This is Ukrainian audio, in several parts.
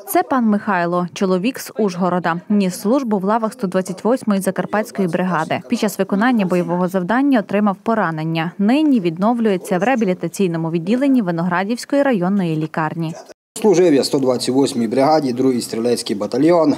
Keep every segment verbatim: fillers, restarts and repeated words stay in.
Це пан Михайло, чоловік з Ужгорода. Ніс службу в лавах сто двадцять восьмої Закарпатської бригади. Під час виконання бойового завдання отримав поранення. Нині відновлюється в реабілітаційному відділенні Виноградівської районної лікарні. Служив я в сто двадцять восьмій бригаді, другий стрілецький батальйон.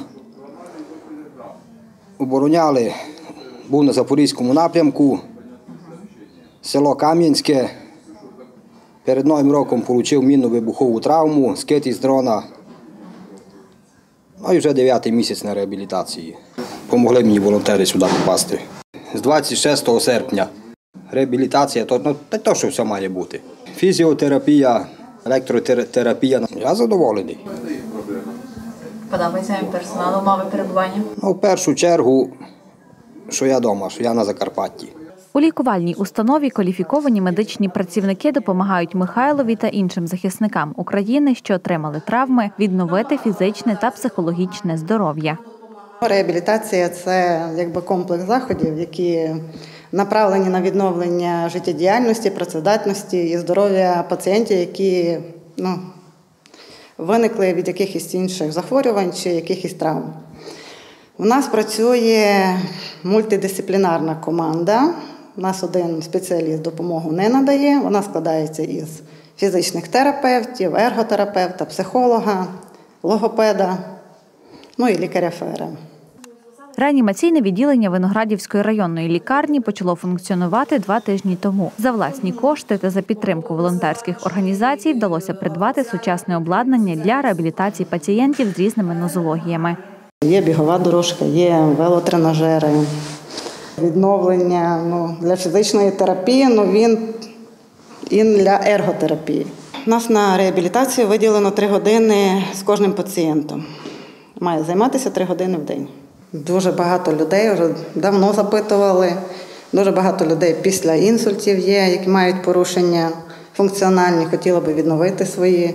Обороняли, був на Запорізькому напрямку, село Кам'янське. Перед Новим роком отримав мінно-вибухову травму, скид із дрона. Ну і вже дев'ятий місяць на реабілітації. Помогли мені волонтери сюди попасти. З двадцять шостого серпня реабілітація, то, ну, то, що все має бути. Фізіотерапія, електротерапія. Я задоволений. Подобається їм персонал, умови перебування? Ну, в першу чергу, що я вдома, що я на Закарпатті. У лікувальній установі кваліфіковані медичні працівники допомагають Михайлові та іншим захисникам України, що отримали травми, відновити фізичне та психологічне здоров'я. Реабілітація – це якби комплекс заходів, які направлені на відновлення життєдіяльності, працездатності і здоров'я пацієнтів, які ну, виникли від якихось інших захворювань чи якихось травм. У нас працює мультидисциплінарна команда. У нас один спеціаліст допомогу не надає. Вона складається із фізичних терапевтів, ерготерапевта, психолога, логопеда, ну і лікаря-фера. Реанімаційне відділення Виноградівської районної лікарні почало функціонувати два тижні тому. За власні кошти та за підтримку волонтерських організацій вдалося придбати сучасне обладнання для реабілітації пацієнтів з різними нозологіями. Є бігова дорожка, є велотренажери. Відновлення ну, для фізичної терапії, ну, він і для ерготерапії. У нас на реабілітацію виділено три години з кожним пацієнтом. Має займатися три години в день. Дуже багато людей вже давно запитували. Дуже багато людей після інсультів є, які мають порушення функціональні, хотіли б відновити свої,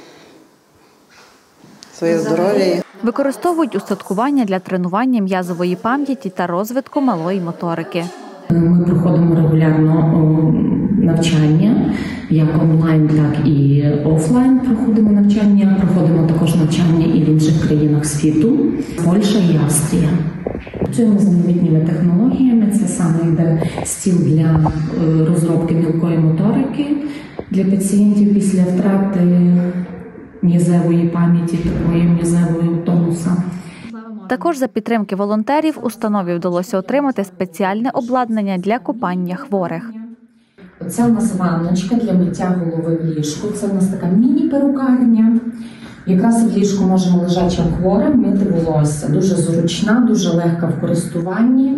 своє здоров'я. Використовують устаткування для тренування м'язової пам'яті та розвитку малої моторики. Ми проходимо регулярно навчання, як онлайн, так і офлайн проходимо навчання. Проходимо також навчання і в інших країнах світу, Польща і Австрія. Працюємо з новітніми технологіями. Це саме йде стіл для розробки мілкої моторики для пацієнтів після втрати м'язевої пам'яті, такої м'язевої тонуса. Також за підтримки волонтерів установі вдалося отримати спеціальне обладнання для купання хворих. Це у нас ванночка для миття голови в ліжку. Це у нас така міні-перукарня. Якраз в ліжку можемо лежачим хворим мити волосся. Дуже зручна, дуже легка в користуванні.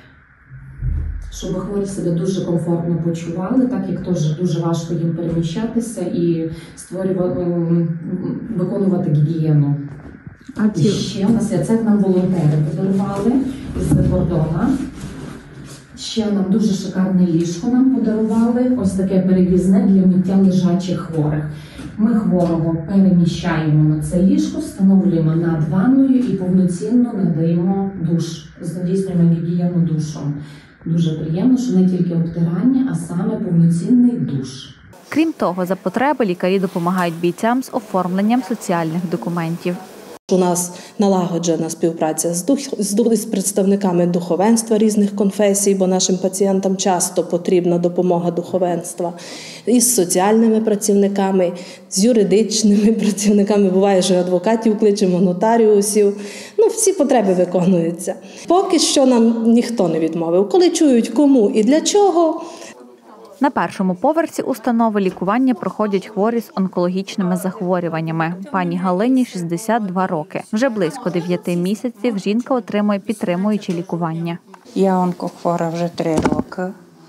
Щоб хворі себе дуже комфортно почували, так як теж дуже важко їм переміщатися і створювати, виконувати гігієну. А і ще у нас це нам волонтери подарували з кордону. Ще нам дуже шикарне ліжко нам подарували, ось таке перевізне для миття лежачих хворих. Ми хворого переміщаємо на це ліжко, встановлюємо над ванною і повноцінно надаємо душ, здійснюємо гігієну душом. Дуже приємно, що не тільки обтирання, а саме повноцінний душ. Крім того, за потреби лікарі допомагають бійцям з оформленням соціальних документів. У нас налагоджена співпраця з, дух, з, з представниками духовенства різних конфесій, бо нашим пацієнтам часто потрібна допомога духовенства, із соціальними працівниками, з юридичними працівниками, буває, що адвокатів кличемо, нотаріусів. Ну, всі потреби виконуються. Поки що нам ніхто не відмовив. Коли чують кому і для чого. На першому поверсі установи лікування проходять хворі з онкологічними захворюваннями. Пані Галині шістдесят два роки. Вже близько дев'яти місяців жінка отримує підтримуюче лікування. Я онкохвора вже три роки.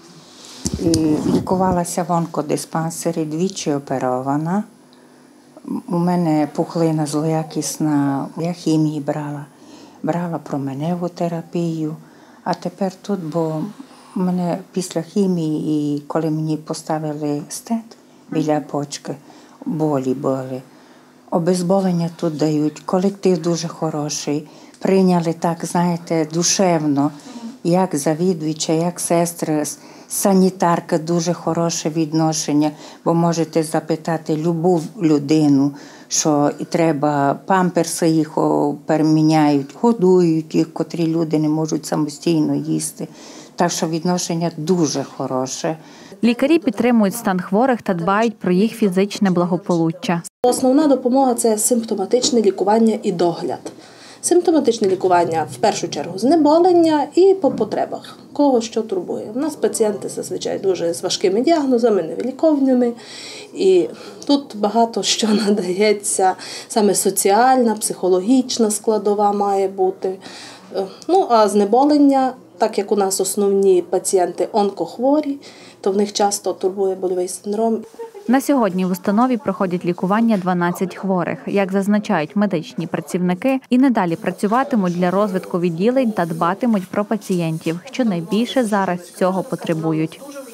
І лікувалася в онкодиспансері, двічі оперована. У мене пухлина злоякісна, я хімії брала. Брала променеву терапію, а тепер тут, бо у мене після хімії, і коли мені поставили стент біля почки, болі були. Обезболення тут дають, колектив дуже хороший. Прийняли так, знаєте, душевно, як завідувача, як сестри, санітарка, дуже хороше відношення, бо можете запитати любу людину, що і треба памперси їх переміняють, годують їх, котрі люди не можуть самостійно їсти. Так що відношення дуже хороше. Лікарі підтримують стан хворих та дбають про їх фізичне благополуччя. Основна допомога – це симптоматичне лікування і догляд. Симптоматичне лікування в першу чергу знеболення і по потребах, кого що турбує. У нас пацієнти зазвичай дуже з важкими діагнозами, невиліковними. І тут багато що надається, саме соціальна, психологічна складова має бути. Ну, а знеболення, так як у нас основні пацієнти онкохворі, то в них часто турбує больовий синдром. На сьогодні в установі проходять лікування дванадцять хворих. Як зазначають медичні працівники, і надалі працюватимуть для розвитку відділень та дбатимуть про пацієнтів, що найбільше зараз цього потребують.